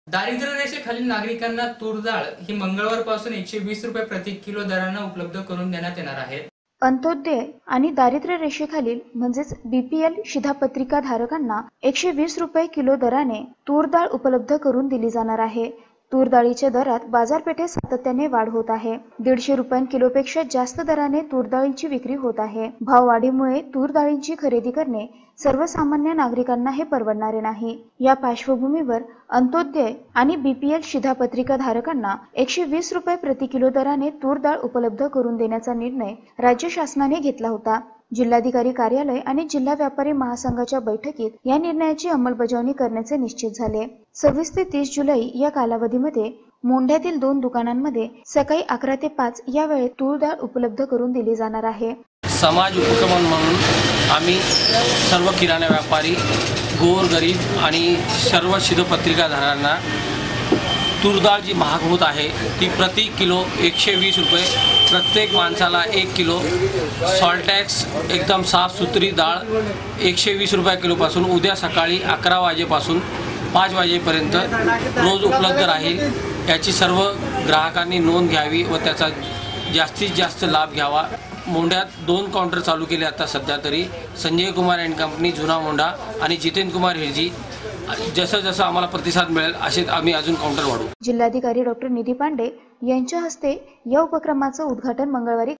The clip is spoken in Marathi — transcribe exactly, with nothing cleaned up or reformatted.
दारिद्र्य रेषेखालील नागरिकांना तूर डाळ ही मंगळवारपासून एकशे वीस रुपये प्रति किलो दराने उपलब्ध करून देण्यात येणार आहे। अंत्योदय आणि दारिद्र्य रेषेखालील म्हणजेच बीपीएल शिधापत्रिका धारकांना एकशे वीस रुपये किलो दराने तूर डाळ उपलब्ध करून दिली जाणार आहे। तूर डाळीच्या दरात बाजारपेठेत सातत्याने वाढ होत आहे। दीडशे रुपये किलोपेक्षा जास्त दराने तूर डाळीची विक्री होत आहे। भाववाढीमुळे तूर डाळीची खरेदी करणे सर्वसामान्य नागरिकांना हे परवडणारे नाही। या पार्श्वभूमीवर अंत्योदय आणि बीपीएल शिधापत्रिका धारकांना एकशे वीस रुपये प्रति किलो दराने तूर डाळ उपलब्ध करून देण्याचा निर्णय राज्य शासनाने घेतला होता। जिल्हाधिकारी कार्यालय आणि जिल्हा व्यापारी महासंघाच्या बैठकीत या निर्णयाची अंमलबजावणी करण्याचे निश्चित झाले। सव्वीस ते तीस जुलै या कालावधीमध्ये मोंढ्यातील दोन दुकानांमध्ये सकाळी अकरा ते पाच या वेळेत तूर डाळ उपलब्ध करून दिली जाणार आहे। समाज उपक्रम म्हणून आम्ही सर्व किराणा व्यापारी, गोरगरीब आणि सर्व शिधापत्रिकाधारकांना तूर डाळ जी महाग होत आहे ती प्रति किलो एकशे वीस रुपये, प्रत्येक माणसाला एक किलो सॉल्ट टॅक्स एकदम साफ सुथरी डाळ एकशे वीस रुपये किलोपासून उद्या सकाळी अकरा वाजेपासून पाच वाजेपर्यंत रोज उपलब्ध राहील। याची सर्व ग्राहकांनी नोंद घ्यावी व त्याचा जास्तीत जास्त लाभ घ्यावा। मोंढ्यात दोन काउंटर चालू केले आता सध्या तरी, संजय कुमार अँड कंपनी जुना मोंढा आणि जितेंद्र कुमार हिरजी। जसं जसं आम्हाला प्रतिसाद मिळेल असे आम्ही अजून काउंटर वाढवू। जिल्हाधिकारी डॉक्टर निधी पांडे यांच्या हस्ते या उपक्रमाचं उद्घाटन मंगळवारी